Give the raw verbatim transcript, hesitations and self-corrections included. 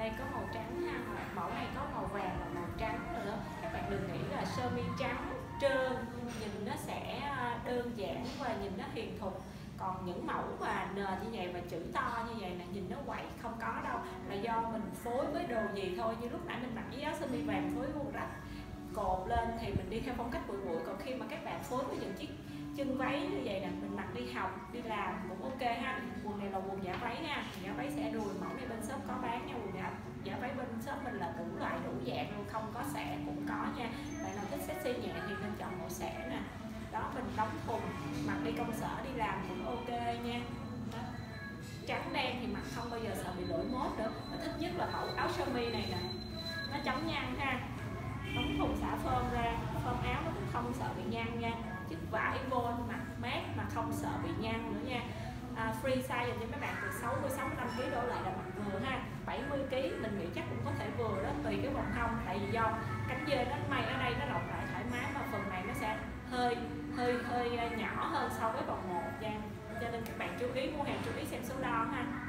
đây có màu trắng ha, mẫu này có màu vàng và màu trắng nữa. Các bạn đừng nghĩ là sơ mi trắng trơn nhìn nó sẽ đơn giản và nhìn nó hiền thục. Còn những mẫu mà nền như vậy và chữ to như vậy là nhìn nó quậy, không có đâu, là do mình phối với đồ gì thôi. Như lúc nãy mình mặc với áo sơ mi vàng phối vuông rách cột lên thì mình đi theo phong cách bụi bụi. Còn khi mà các bạn phối với những chiếc chân váy như vậy nè, mình mặc đi học đi làm cũng ok ha. Quần này là quần giả váy nha, giả váy xẻ đùi, mẫu này bên shop có bán nha. Quần giả, giả váy bên shop mình là đủ loại đủ dạng luôn, không có xẻ cũng có nha. Bạn nào thích sexy nhẹ thì nên chọn mẫu xẻ nè. Đó, mình đóng thùng mặc đi công sở đi làm cũng ok nha. Đó. Trắng đen thì mặc không bao giờ sợ bị lỗi mốt nữa. Và thích nhất là mẫu áo sơ mi này nè, nó chống nhăn ha. Đóng thùng xả phơm ra, phơm áo nó cũng không sợ bị nhăn nha. Chiếc vải vô mặc mát mà không sợ bị nhăn nữa nha. À, free size dành cho mấy bạn từ sáu mươi sáu mươi lăm ki lô gam đổ lại là mặc vừa ha. bảy mươi ki lô gam mình nghĩ chắc cũng có thể vừa đó, tùy cái vòng hông. Tại vì do cánh dê nó may ở đây nó rộng rãi thoải mái, mà phần này nó sẽ hơi hơi hơi nhỏ hơn so với vòng một nha. Cho nên các bạn chú ý mua hàng, chú ý xem số đo ha.